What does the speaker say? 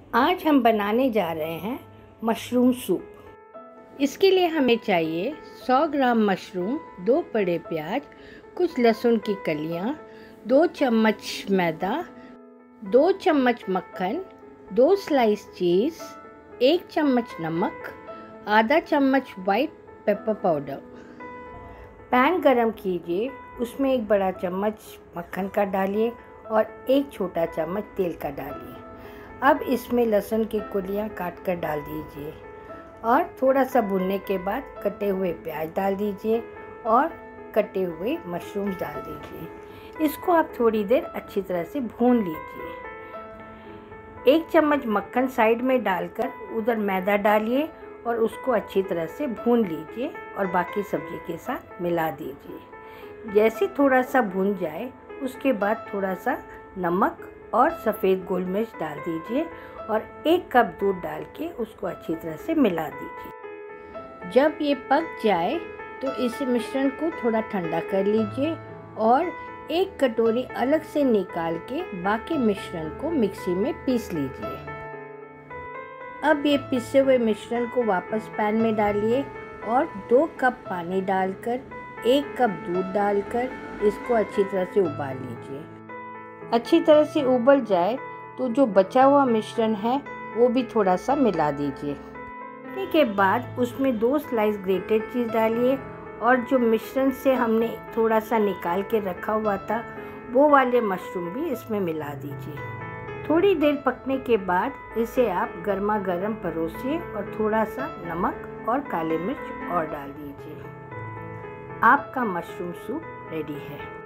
आज हम बनाने जा रहे हैं मशरूम सूप। इसके लिए हमें चाहिए 100 ग्राम मशरूम, 2 बड़े प्याज, कुछ लहसुन की कलियां, 2 चम्मच मैदा, 2 चम्मच मक्खन, 2 स्लाइस चीज़, 1 चम्मच नमक, आधा चम्मच वाइट पेपर पाउडर। पैन गरम कीजिए, उसमें 1 बड़ा चम्मच मक्खन का डालिए और 1 छोटा चम्मच तेल का डालिए। अब इसमें लहसुन की कुलियाँ काट कर डाल दीजिए और थोड़ा सा भुनने के बाद कटे हुए प्याज डाल दीजिए और कटे हुए मशरूम डाल दीजिए। इसको आप थोड़ी देर अच्छी तरह से भून लीजिए। 1 चम्मच मक्खन साइड में डालकर उधर मैदा डालिए और उसको अच्छी तरह से भून लीजिए और बाकी सब्जी के साथ मिला दीजिए। जैसे थोड़ा सा भून जाए उसके बाद थोड़ा सा नमक और सफ़ेद गोल मिर्च डाल दीजिए और 1 कप दूध डाल के उसको अच्छी तरह से मिला दीजिए। जब ये पक जाए तो इस मिश्रण को थोड़ा ठंडा कर लीजिए और 1 कटोरी अलग से निकाल के बाकी मिश्रण को मिक्सी में पीस लीजिए। अब ये पिसे हुए मिश्रण को वापस पैन में डालिए और 2 कप पानी डालकर 1 कप दूध डालकर इसको अच्छी तरह से उबाल लीजिए। अच्छी तरह से उबल जाए तो जो बचा हुआ मिश्रण है वो भी थोड़ा सा मिला दीजिए। के बाद उसमें 2 स्लाइस ग्रेटेड चीज़ डालिए और जो मिश्रण से हमने थोड़ा सा निकाल के रखा हुआ था वो वाले मशरूम भी इसमें मिला दीजिए। थोड़ी देर पकने के बाद इसे आप गर्मा गर्म परोसिए और थोड़ा सा नमक और काले मिर्च और डाल दीजिए। आपका मशरूम सूप रेडी है।